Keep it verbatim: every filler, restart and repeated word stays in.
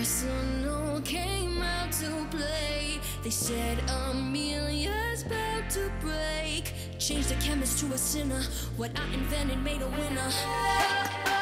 Arsenal came out to play. They said Amelia's about to break. Changed the chemist to a sinner. What I invented made a winner.